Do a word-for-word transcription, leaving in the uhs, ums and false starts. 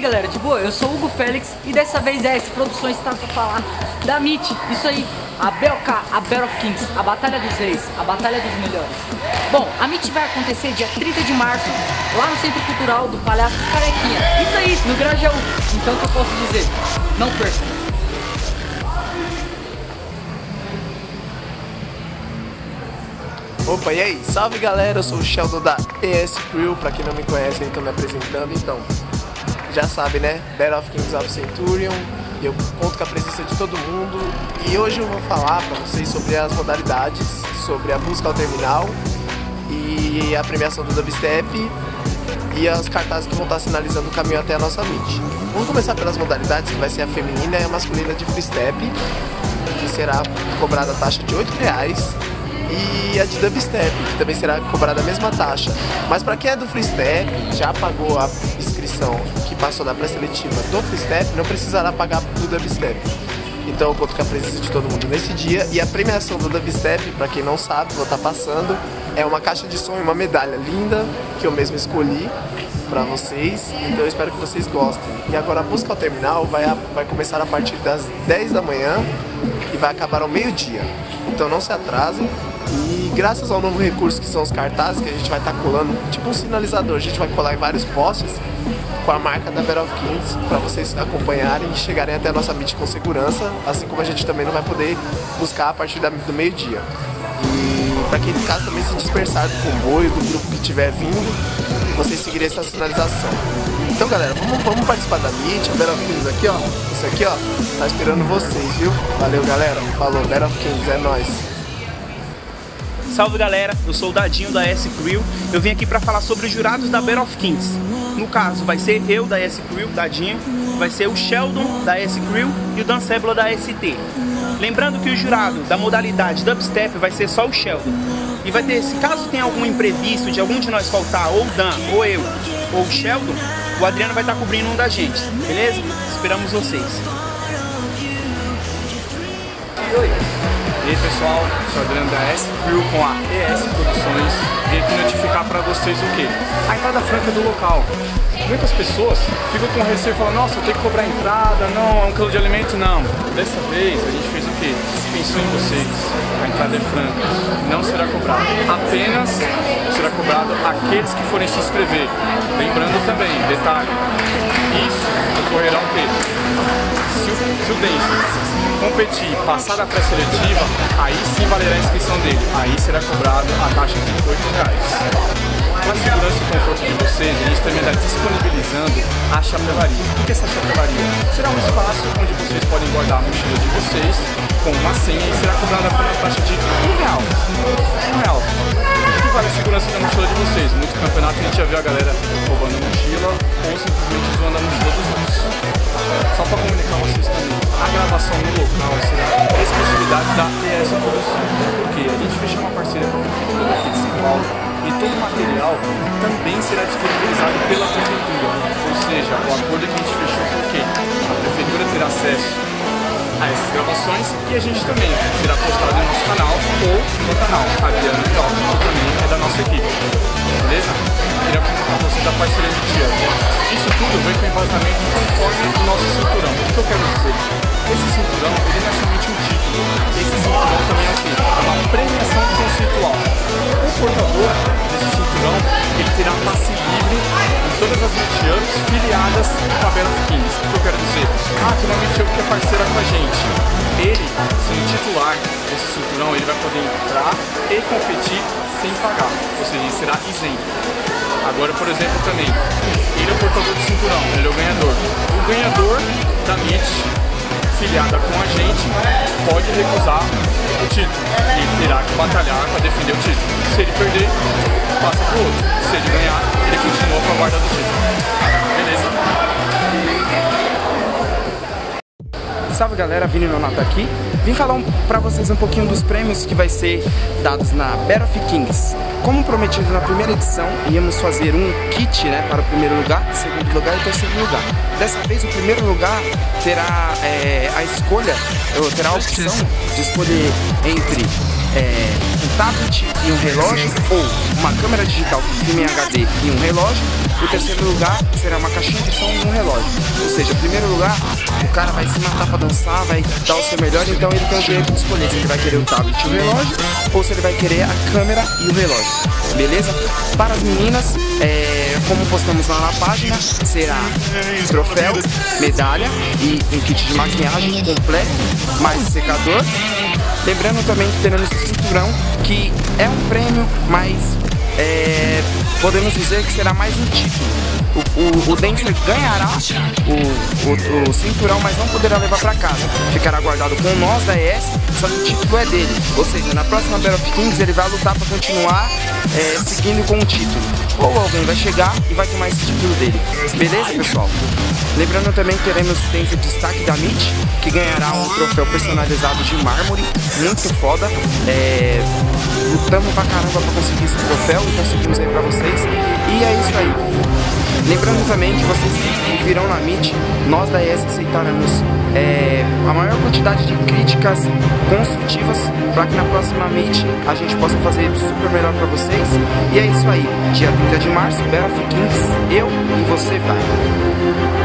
galera, de boa? Eu sou o Hugo Félix e dessa vez é essa Produções está pra falar da M I T. Isso aí, a B O K, a Battle of Kings, a Batalha dos Reis, a Batalha dos Melhores. Bom, a M I T vai acontecer dia trinta de março, lá no Centro Cultural do Palhaço Carequinha. Isso aí, no Grajaú. Então o que eu posso dizer? Não perca. Opa, e aí? Salve galera, eu sou o Sheldon da E S Crew, pra quem não me conhece, aí tô me apresentando, então, já sabe né, Battle of Kings of Centurion, eu conto com a presença de todo mundo, e hoje eu vou falar pra vocês sobre as modalidades, sobre a música ao terminal, e a premiação do dubstep, e as cartazes que vão estar sinalizando o caminho até a nossa M I T. Vamos começar pelas modalidades, que vai ser a feminina e a masculina de freestep, que será cobrada a taxa de oito reais, e a de dubstep, que também será cobrada a mesma taxa. Mas para quem é do freestep, já pagou a inscrição que passou da pré-seletiva do freestep, não precisará pagar do dubstep. Então eu conto com a presença de todo mundo nesse dia. E a premiação do dubstep, para quem não sabe, vou estar passando, é uma caixa de som e uma medalha linda, que eu mesmo escolhi para vocês, então eu espero que vocês gostem. E agora a música ao terminal vai, a, vai começar a partir das dez da manhã e vai acabar ao meio-dia. Então não se atrasem. E graças ao novo recurso que são os cartazes, que a gente vai estar colando, tipo um sinalizador, a gente vai colar em vários postes com a marca da Battle of Kings, para vocês acompanharem e chegarem até a nossa M I T com segurança, assim como a gente também não vai poder buscar a partir da, do meio-dia. E para quem de casa também se dispersar do comboio, do grupo que estiver vindo, vocês seguirem essa sinalização. Então galera, vamos, vamos participar da M I T, a Battle of Kings aqui ó, isso aqui ó, tá esperando vocês, viu? Valeu galera, falou, Battle of Kings, é nóis! Salve galera, eu sou o Dadinho da E S Crew. Eu vim aqui para falar sobre os jurados da Battle of Kings. No caso, vai ser eu da E S Crew, Dadinho, vai ser o Sheldon da E S Crew e o Dan Cebola da S T. Lembrando que o jurado da modalidade dubstep vai ser só o Sheldon. E vai ter, se caso tenha algum imprevisto de algum de nós faltar, ou o Dan, ou eu, ou o Sheldon, o Adriano vai estar cobrindo um da gente, beleza? Esperamos vocês. E aí pessoal, sou o Adriano da E S Crew com a E S Produções. Vim aqui notificar para vocês o que? A entrada franca do local. Muitas pessoas ficam com receio e falam, nossa, eu tenho que cobrar a entrada, não, é um quilo de alimento, não. Dessa vez a gente fez o que? Pensou em vocês. A entrada é franca, não será cobrada. Apenas será cobrado aqueles que forem se inscrever. Lembrando também, detalhe, isso ocorrerá o quê? Se o, se o dance competir, passar da pré-seletiva, aí sim valerá a inscrição dele. Aí será cobrado a taxa de oito reais. Para a segurança e conforto de vocês, a gente também está disponibilizando a chapelaria. O que é essa chapelaria? Será um espaço onde vocês podem guardar a mochila de vocês com uma senha e será cobrada apenas a taxa de um real. Um real. O que vale a segurança da mochila de vocês? Muito campeonato a gente já viu a galera roubando a mochila ou simplesmente zoando a mochila dos outros. Só para comunicar vocês também, a gravação no local será exclusividade da E S Produções, porque a gente fechou uma parceria com a Prefeitura aqui de São Paulo e todo o material também será disponibilizado pela Prefeitura, ou seja, o acordo que a gente fechou foi o quê? A Prefeitura terá acesso a essas gravações e a gente também será postado no nosso canal ou no canal Adriano Pior, que também é da nossa equipe, beleza? Queria comentar com vocês a parceria de dia. Isso tudo vem com embasamento conforme o nosso cinturão. O que eu quero dizer? Esse cinturão, ele não é somente um título. Esse cinturão também é o quê? É uma premiação conceitual. O portador desse cinturão, ele terá passe livre em todas as meetups filiadas com a Battle of Kings. O que eu quero dizer? Ah, tem uma meetup que é parceira com a gente. Ele, sendo titular desse cinturão, ele vai poder entrar e competir sem pagar. Ou seja, ele será isento. Agora, por exemplo, também, ele é o portador do cinturão, ele é o ganhador. O ganhador da M I T, filiada com a gente, pode recusar o título. E ele terá que batalhar para defender o título. Se ele perder, passa para o outro. Se ele ganhar, ele continua com a guarda do título. Beleza? Salve galera, Vini Nonato aqui. Vim falar um, pra vocês um pouquinho dos prêmios que vai ser dados na Battle of Kings. Como prometido na primeira edição, íamos fazer um kit, né, para o primeiro lugar, segundo lugar e terceiro lugar. Dessa vez o primeiro lugar terá é, a escolha, terá a opção de escolher entre é, um tablet e um relógio, ou uma câmera digital com filme em H D e um relógio, O terceiro lugar será uma caixinha de som e um relógio. Ou seja, em primeiro lugar, o cara vai se matar pra dançar, vai dar o seu melhor, então ele tem o direito de escolher se ele vai querer o tablet e o relógio, ou se ele vai querer a câmera e o relógio. Beleza? Para as meninas, é, como postamos lá na página, será troféu, medalha e um kit de maquiagem completo, mais secador. Lembrando também que teremos o cinturão, que é um prêmio, mas é, podemos dizer que será mais um título. O, o, o Dancer ganhará o, o, o cinturão, mas não poderá levar para casa. Ficará guardado com nós da E S, só que o título é dele. Ou seja, na próxima Battle of Kings ele vai lutar para continuar é, seguindo com o título. Ou alguém vai chegar e vai tomar esse título dele. Beleza, pessoal? Lembrando também que teremos esse destaque da Mitch, que ganhará um troféu personalizado de mármore, muito foda. É, lutamos pra caramba pra conseguir esse troféu e conseguimos aí pra vocês. E é isso aí. Lembrando também que vocês que virão na Meet, nós da E S aceitaremos é, a maior quantidade de críticas construtivas para que na próxima Meet a gente possa fazer super melhor para vocês. E é isso aí, dia trinta de março, Battle of Kings, eu e você vai.